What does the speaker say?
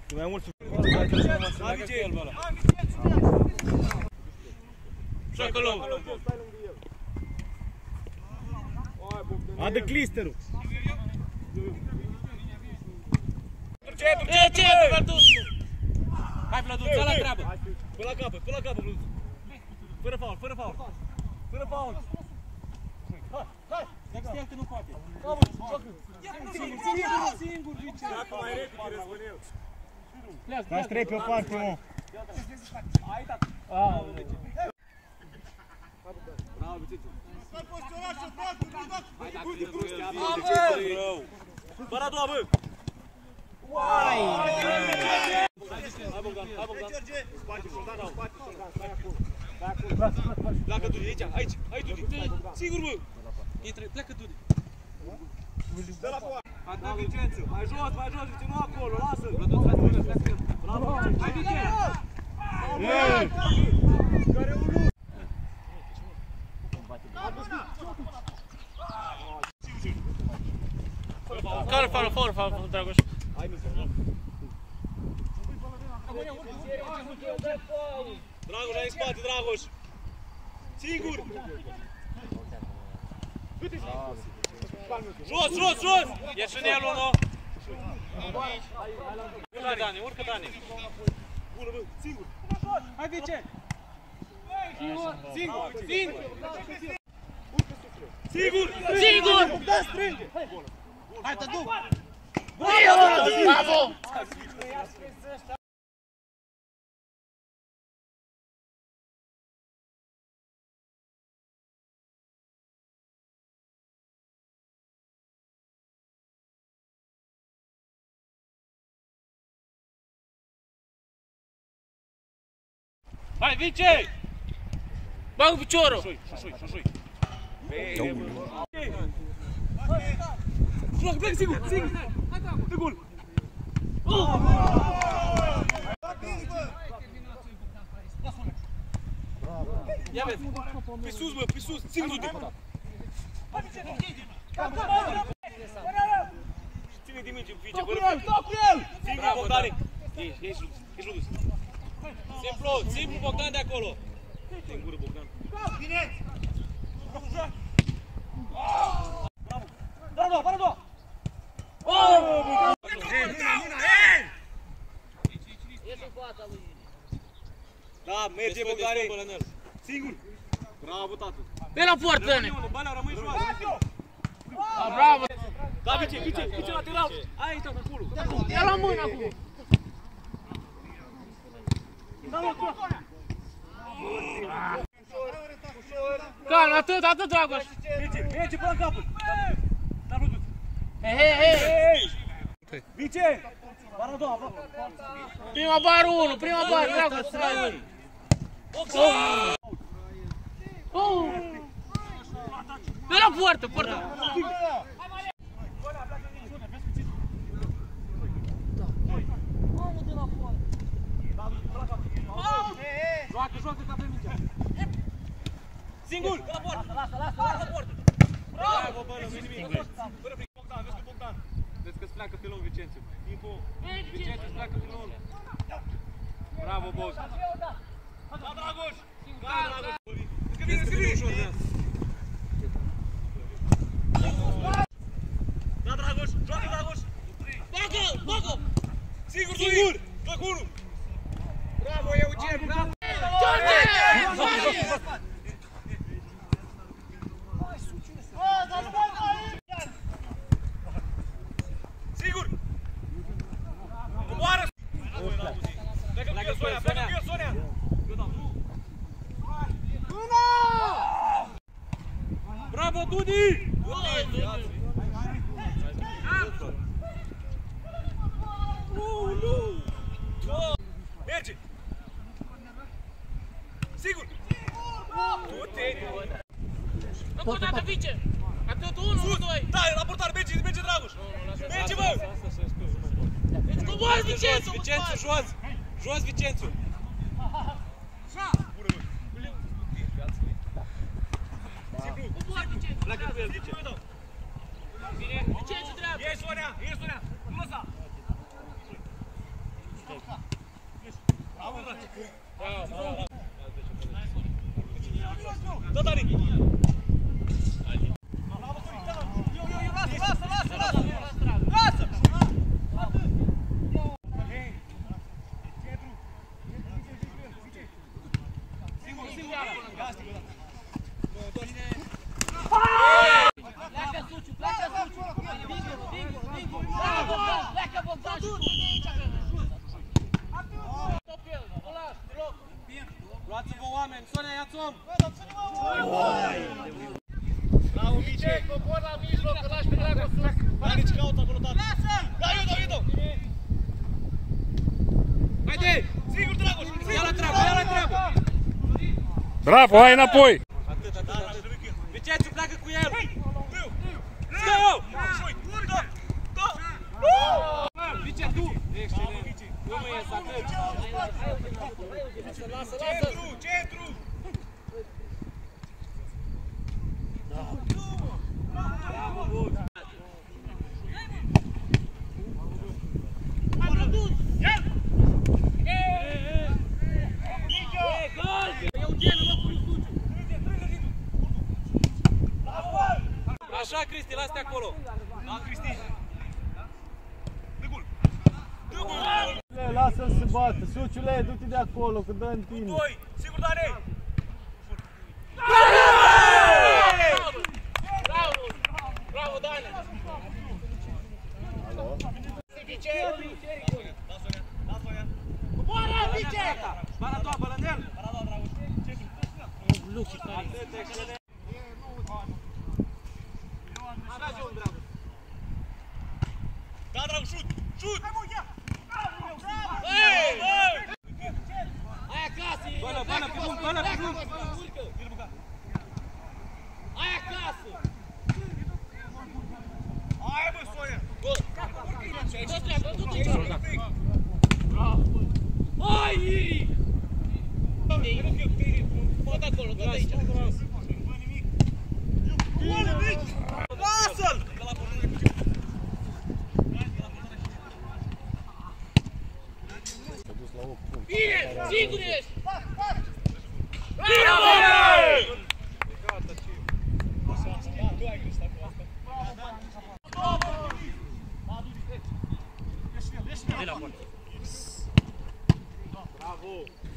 Mai mult joacă lung. Adă clisterul. Ce? Hai, Vladuț, la treabă. Până la capăt, Vladuț. Fără faul. Fără faul. Hai. Dacă stai că nu poate. Singur, zice. Dacă mai repede, răspune el. Dați 3 pe o parte, mă. Ai dat. Bravo, Vicențiu. Stai poziționat și frate, hai, dacă de prostie avem, de ce rău? Bă, a doua, bă! Uai! Hai, Bogdan. Spate, Bogdan, stai acolo. Pleacă Dudi, aici, Dudi. Sigur, bă! Pleacă Dudi. Dă la poartă. Da, Vicențiu, mai jos, Vicențiu, nu acolo, lasă-l! Bravo, hai, Vicențiu! Care unul? Care faul, Dragoș? Hai, Dragoș, ai în spate, Dragoș! Singur! Jos! E șinelul, nu? Urcă, Dani! Bună, bă, singur! Hai, Vicen! Singur! Da, strânge! Hai, te duc! Bravo! Hai, Vice! Bagă piciorul! Șușui! Plecă, sigur! De gol! Ia vezi! Pe sus, bă, pe sus! Ține-te! Ține de minge, Vice! Stop cu el! Singur, Bogdane! Ești ludus! Simplu, Bogdan de acolo! Singură, Bogdan! Bine! Bravo! Da, merge, Bogdane! Singur! Bravo, tată! Pe la poartă, Dane! Balea, rămâi jos! Bravo! Da, Vice, lateral! Hai, intră acolo! Ia la mână acum! Calm, atât, Dragoș! Merge până în capăt! Dar nu duci! Hei! Vice! Bara a doua! Prima bară 1, Dragoș, stai! Pe la poartă! Joacă ca pe mingea! Singur! La poartă! Lasă poartă! Bravo, bă, nu-i nimic! Fără fric, Bogdan, vezi cu Bogdan! Vezi că-ți pleacă pe lung, Vicențiu! Vicențiu-ți pleacă pe lung! Bravo, Bogdan! Da, Dragoș! Vezi că vine ușor de asta! Da, Dragoș! Joacă, Dragoș! Bagă! Singur! Joacă unul! Bravo, Eugen! Bravo! Sigur! Coboară! Plecă cu el, Sonia! Bravo, Dudi! Merge! Sigur! Încă o dată, Vice! Atât, 1, 2! Da, raportare, merge, Dragoș! Merge, bă! Deci coboară, Vicențiu! Vicențiu, jos, Vicențiu! Bună, bă! Coboară, Vicențiu! Pleacă cu el, Vice! Vicențiu, dreapta! Ieși, Sonia! Nu lăsa! Dă, Dani! Lasă! Pleacă Suciu, pleacă Suciu! Bingo! Pleacă Bogdan și stop el, nu las, deloc! Luați-vă oameni, Sonia, ia-ți om! Bravo, Mice! Cobor la mijloc, că lași pe Drago sus! Dani, ce caută acolo, tata? Lasă! Da, Iudo! Haide! Sigur, Dragoș! Ia la treabă, ia la treabă! Bravo, hai înapoi! Atât. Vicențiu, pleacă cu el! Stă-o! Vice, tu! Excelent! Nu ies atât! Lasă! Centru! Bravo, Bog! Așa, Cristi, lasă-te acolo! Da, Cristi! Lasă-l să bată. Suciule, du-te de acolo, că dă în tine. Doi! Sigur, Dani! Bravo, Dani! Da, Sonia! Coboară, Vice! Bara a doua, Bălănel! Bara a doua, Dragoș! Atât, excelent! Avea un Drago! Da, Dragoș, șut! Șut! Hai acasă! Bălă, pe drum! Hai acasă! Hai, bă, Sonia! Dă treabă, du-te aici! Hai, Iri! Fă de acolo, dă de aici! Lasă-l! Bine! Sigur ești! Bravo!